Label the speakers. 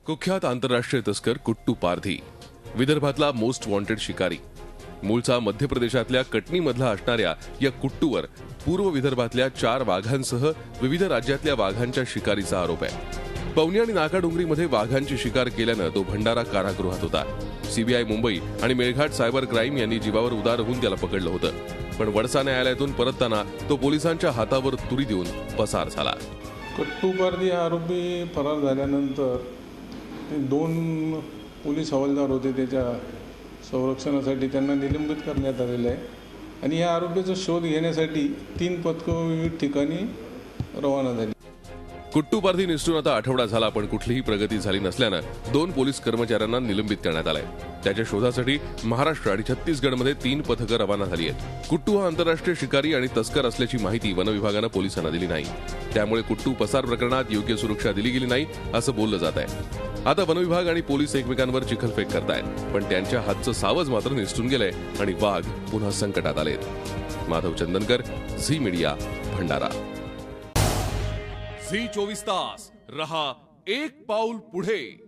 Speaker 1: कुख्यात आंतरराष्ट्रीय तस्कर कुट्टू पारधी, विदर्भातला मोस्ट वॉन्टेड शिकारी, मूळचा मध्य प्रदेशातल्या कटनीमधला असणाऱ्या या कुट्टूवर पूर्व विदर्भातल्या 4 वाघांसह विविध राज्यातल्या वाघांच्या शिकारीचा आरोप आहे। पवनी आणि नाकाडोंगरीमध्ये वाघांची शिकार केल्यानं तो भंडारा कारागृहात होता। सीबीआय मुंबई आणि मेळघाट सायबर क्राईम यांनी जीवावर उदार होऊन त्याला पकडलं होतं, पण वडसा न्यायालयातून परतताना तो पोलिसांच्या हातावर तुरी देऊन पसार झाला।
Speaker 2: कुट्टू पारधी आरोपी फरार झाल्यानंतर 2 पोलीस हवालदार होते, त्याच्या संरक्षणासाठी त्यांना निलंबित करण्यात आलेले आहे आणि या आरोपीचा शोध घेण्यासाठी 3 पथकं विविध ठिकाणी रवाना झाली।
Speaker 1: कुट्टू पारधी निष्ठून आता आठवडा झाला, पण कुठलीही प्रगती झाली नसल्यानं 2 पोलीस कर्मचाऱ्यांना निलंबित करण्यात आलंय। त्याच्या शोधासाठी महाराष्ट्र आणि छत्तीसगडमध्ये 3 पथकं रवाना झाली आहेत। कुट्टू हा आंतरराष्ट्रीय शिकारी आणि तस्कर असल्याची माहिती वन विभागानं पोलिसांना दिली नाही, त्यामुळे कुट्टू पसार प्रकरणात योग्य सुरक्षा दिली गेली नाही असं बोललं जात आहे। आता वन विभाग आणि पोलीस एकमेकांवर चिखलफेक करतायत, पण त्यांच्या हातचं सावज मात्र निसटून गेलंय आणि वाघ पुन्हा संकटात आलेत। Madhav Chandankar, Zee media, Bhandara.
Speaker 3: Zee 24 तास रहा एक पाऊल पुढे।